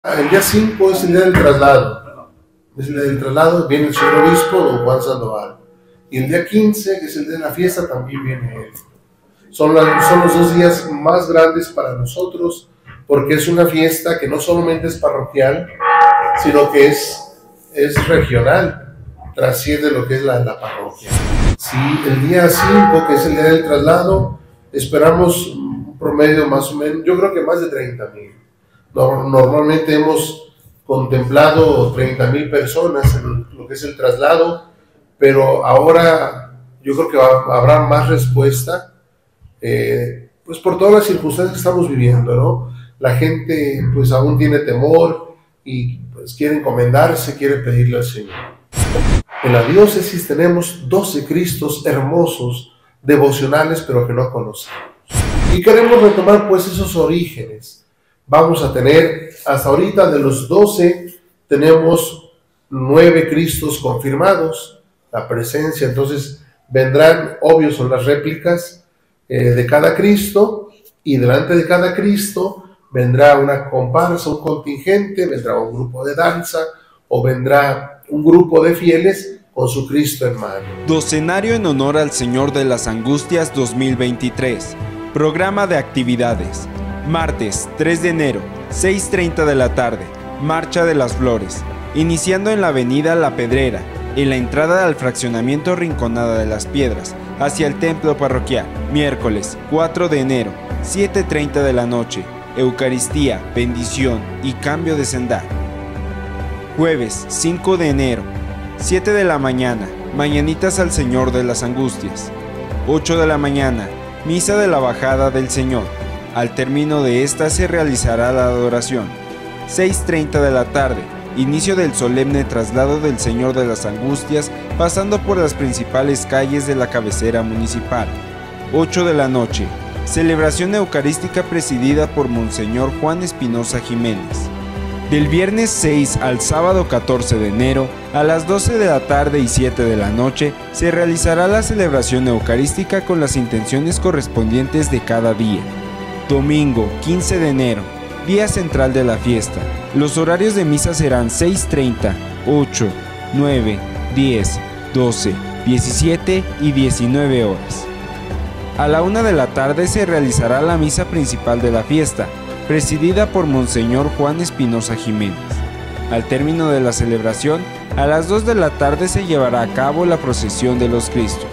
El día 5 es el día del traslado. Es el día del traslado, viene el señor obispo, don Juan Sandoval. Y el día 15, que es el día de la fiesta, también viene él. Son los 2 días más grandes para nosotros, porque es una fiesta que no solamente es parroquial, sino que es regional, trasciende lo que es la parroquia. Sí, el día 5, que es el día del traslado, esperamos un promedio más o menos, yo creo que más de 30,000. Normalmente hemos contemplado 30,000 personas en lo que es el traslado, pero ahora yo creo que habrá más respuesta, pues por todas las circunstancias que estamos viviendo, ¿no? La gente pues aún tiene temor y pues quiere encomendarse, quiere pedirle al Señor. En la diócesis tenemos 12 Cristos hermosos, devocionales, pero que no conocemos. Y queremos retomar pues esos orígenes. Vamos a tener, hasta ahorita de los 12, tenemos 9 Cristos confirmados, la presencia, entonces vendrán, obvio, son las réplicas de cada Cristo, y delante de cada Cristo vendrá una comparsa, un contingente, vendrá un grupo de danza, o vendrá un grupo de fieles con su Cristo en mano. Docenario en honor al Señor de las Angustias 2023. Programa de actividades. Martes 3 de enero, 6:30 de la tarde, Marcha de las Flores, iniciando en la avenida La Pedrera, en la entrada al fraccionamiento Rinconada de las Piedras, hacia el templo parroquial. Miércoles 4 de enero, 7:30 de la noche, Eucaristía, bendición y cambio de sendal. Jueves 5 de enero, 7 de la mañana, Mañanitas al Señor de las Angustias. 8 de la mañana, Misa de la Bajada del Señor. Al término de esta se realizará la adoración. 6:30 de la tarde, inicio del solemne traslado del Señor de las Angustias, pasando por las principales calles de la cabecera municipal. 8 de la noche, celebración eucarística presidida por Monseñor Juan Espinosa Jiménez. Del viernes 6 al sábado 14 de enero, a las 12 de la tarde y 7 de la noche, se realizará la celebración eucarística con las intenciones correspondientes de cada día. Domingo 15 de enero, día central de la fiesta. Los horarios de misa serán 6:30, 8, 9, 10, 12, 17 y 19 horas. A la 1 de la tarde se realizará la misa principal de la fiesta, presidida por Monseñor Juan Espinosa Jiménez. Al término de la celebración, a las 2 de la tarde se llevará a cabo la procesión de los Cristos.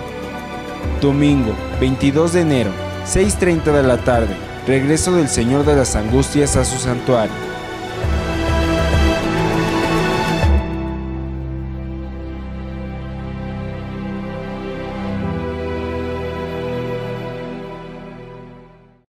Domingo 22 de enero, 6:30 de la tarde, regreso del Señor de las Angustias a su santuario.